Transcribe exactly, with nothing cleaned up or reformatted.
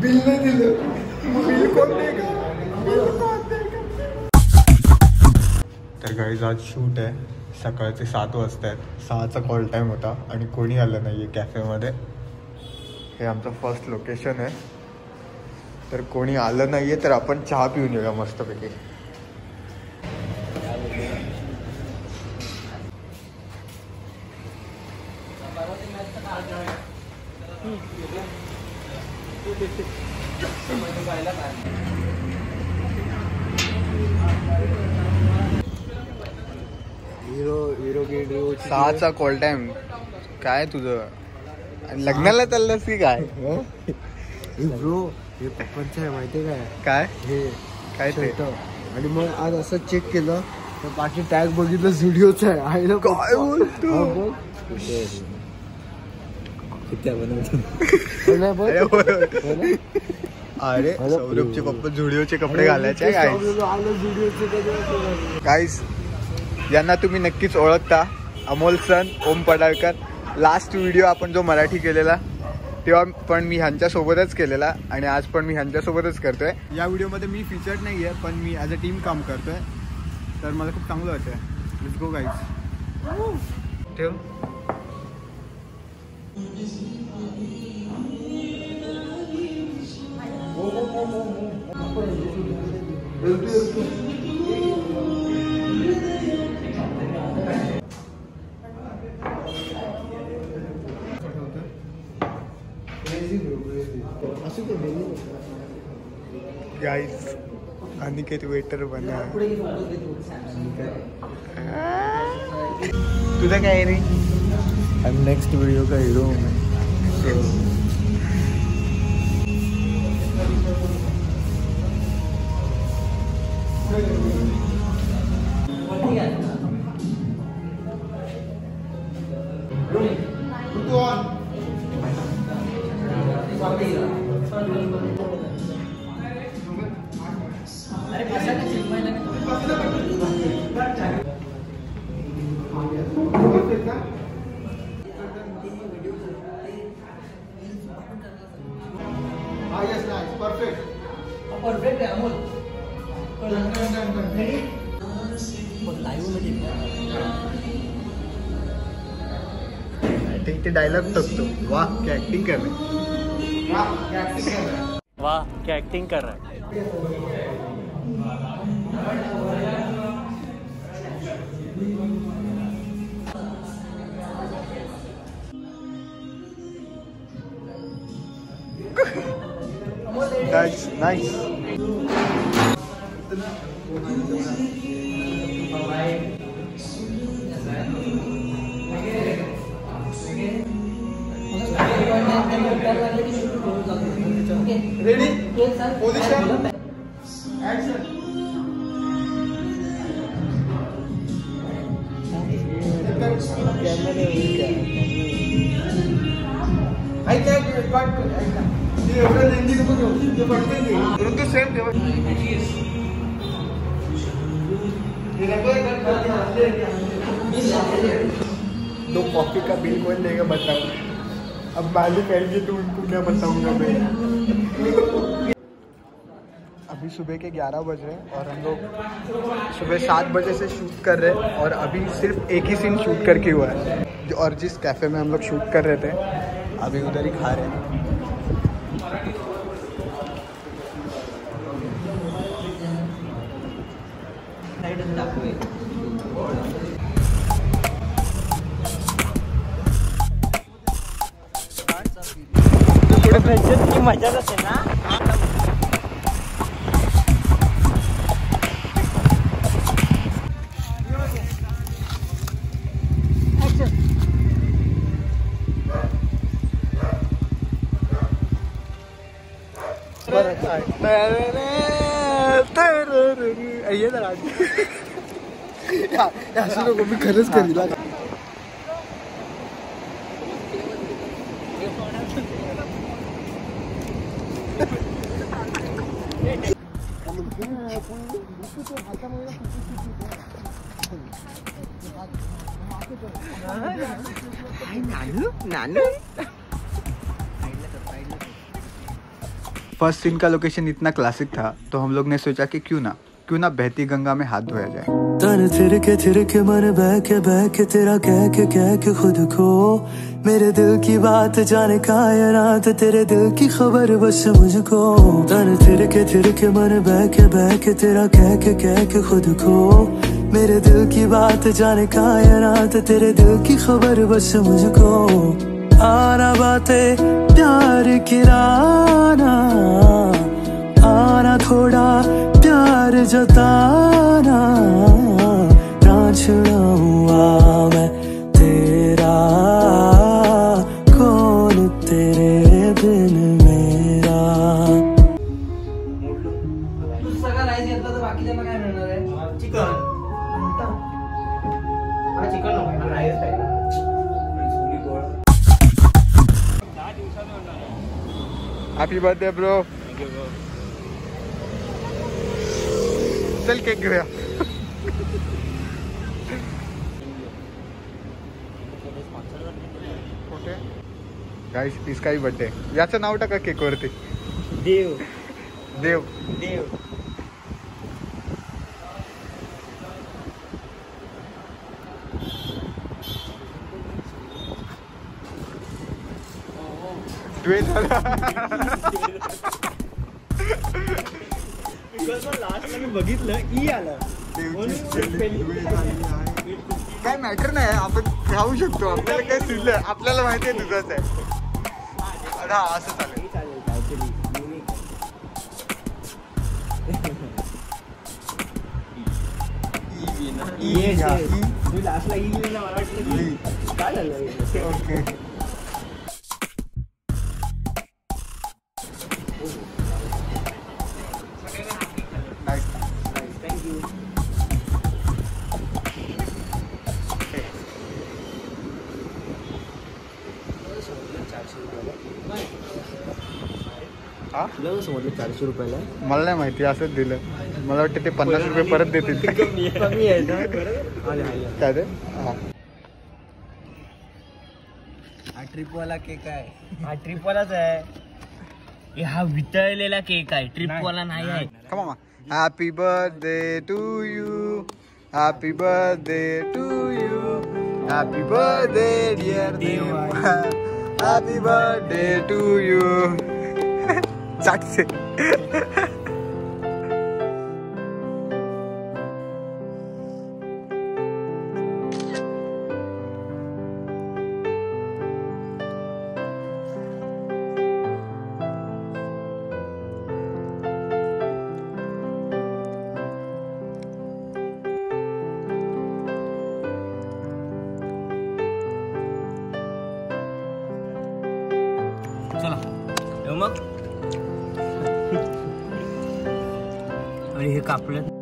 Bill नाही दिलं, bill कोण देगा? तर गाईज आज शूट आहे, सकाळचे सात वाजता आहेत, सहाचा कॉल टाईम होता आणि कोणी आलं नाही आहे कॅफेमध्ये. हे आमचं फर्स्ट लोकेशन आहे, तर कोणी आलं नाही आहे तर आपण चहा पिऊन येऊया मस्तपैकी. हिरो हिरो गेट सहाचा कॉल टाइम. काय तुझं लग्नाला चाललंस की काय? ब्रो हे पप्पांचं आहे माहिती आहे काय काय? हे काय ते? आणि मग आज असं चेक केलं तर बाकी टॅग बघितलं व्हिडिओच आहे. आहे ना? काय बोलतो? अरे सौरभचे पप्पा झुडिओचे कपडे घालायचे. गाईस यांना तुम्ही नक्कीच ओळखता, अमोल सन, ओम पडाळकर. लास्ट व्हिडिओ आपण जो मराठी केलेला तेव्हा पण मी ह्यांच्यासोबतच केलेला आणि आज पण मी ह्यांच्यासोबतच करतोय. या व्हिडिओमध्ये मी फीचर्ड नाही आहे पण मी ॲज अ टीम काम करतोय, तर मला खूप चांगलं वाटतंय. Let's go guys. ठेव. गाइस अनिकेत वेटर बना. तुझा काय रे? नेक्स्ट वीडियो का हीरो हूँ मैं. परफेक्ट है अमोल. इथे डायलॉग टकतो. वाह क्या ऍक्टिंग कर रहे. वाह क्या एक्टिंग कर रहा है. That's nice. Ready? Position. Action. I can't cut. ये एवढं लेंदी नको घेऊ. ते पटकन घेऊ. परंतु सेम ठेवा. दो कॉफी का बिल कौन देगा बताओ. अब मालिक आएंगे तो उनको क्या बताऊंगा मैं. अभी सुबह के ग्यारह बज रहे हैं और हम लोग सुबह सात बजे से शूट कर रहे हैं और अभी सिर्फ एक ही सीन शूट करके हुआ है. और जिस कैफ़े में हम लोग शूट कर रहे थे अभी उधर ही खा रहे हैं. की मजा असे ना. ये जरा असं नको, मी खरंच करील. फर्स्ट सीन का लोकेशन इतना क्लासिक था तो हम लोग ने सोचा कि क्यों ना क्यों ना बहती गंगा में हाथ धोया जाए। तन थिर के थिर के मन बह के बह के तेरा कह के कह के खुद को मेरे दिल की बात जाने कायनात तेरे दिल की खबर बस मुझको। तन थिर के थिर के मन बह के बह के तेरा कह के कह के खुद को मेरे दिल की बात जाने कायनात तेरे दिल की खबर बस मुझको। आना बातें प्यार की राना आना थोड़ा प्यार जताना रांझना हुआ मैं तेरा कौन तेरे बिन मेरा। तू सगळं राईस घेतला तर बाकी त्यांना काय मिळणार आहे? चिकन. मला चिकन नको, मला राईस पाहिजे. Happy birthday bro. चल केक घेऊया. गाइस इसकाही बर्थडे. याचं नाव टाका केक वरती. देव देव देव. ट्वेल्थ झाला. लास्टला मी बघितलं ई आलं. काय मॅटर नाही आपण खाऊ शकतो. आपल्याला काय सुचलं आपल्याला माहिती आहे तुझंच आहे. हा असं चालेल. लास्टला ई मला वाटलं काय झालं. ओके समजलं चारशे रुपयाला. मला नाही माहिती असंच दिलं. मला वाटतं ते पन्नास रुपये परत देतील. कमी आहे ना. काय ते हा ट्रिपवाला केक आहे. हा ट्रिपवालाच आहे. हा वितळलेला केक आहे. ट्रिपवाला नाही आहे. Come on. Happy birthday to you. Happy birthday to you. Happy birthday dear Deva. Happy birthday to you. चाट से. चला मग. आणि हे कापलं